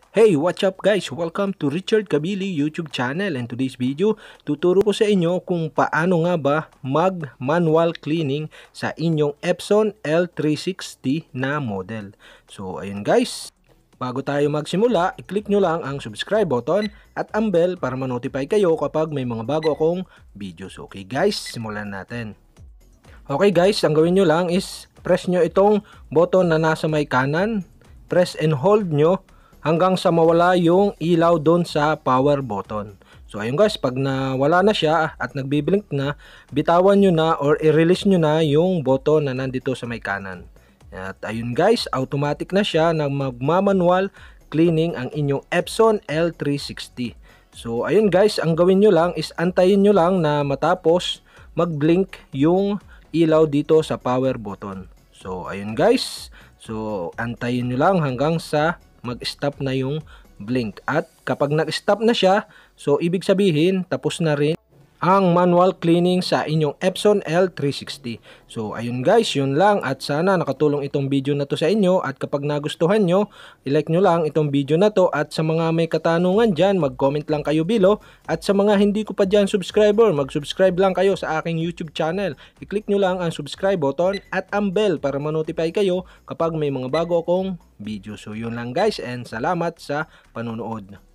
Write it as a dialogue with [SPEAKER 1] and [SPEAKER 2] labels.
[SPEAKER 1] Hey, what's up guys? Welcome to Richard Cabile YouTube channel, and today's video, tuturo ko sa inyo kung paano nga ba mag-manual cleaning sa inyong Epson L360 na model. So ayun guys, bago tayo magsimula, i-click nyo lang ang subscribe button at ang bell para ma-notify kayo kapag may mga bago akong videos. Okay guys, simulan natin. Okay guys, ang gawin nyo lang is press nyo itong button na nasa may kanan, press and hold nyo hanggang sa mawala yung ilaw doon sa power button. So ayun guys, pag nawala na siya at nagbiblink na, bitawan nyo na or i-release nyo na yung button na nandito sa may kanan. At ayun guys, automatic na siya na magmamanual cleaning ang inyong Epson L360. So ayun guys, ang gawin nyo lang is antayin nyo lang na matapos mag-blink yung ilaw dito sa power button. So ayun guys, so antayin nyo lang hanggang sa mag-stop na yung blink, at kapag nag-stop na siya, so ibig sabihin tapos na rin ang manual cleaning sa inyong Epson L360. So ayun guys, yun lang, at sana nakatulong itong video na to sa inyo, at kapag nagustuhan nyo, i-like nyo lang itong video na to, at sa mga may katanungan dyan, mag-comment lang kayo below, at sa mga hindi ko pa dyan subscriber, mag-subscribe lang kayo sa aking YouTube channel. I-click nyo lang ang subscribe button at ang bell para ma-notify kayo kapag may mga bago akong video. So yun lang guys, and salamat sa panonood.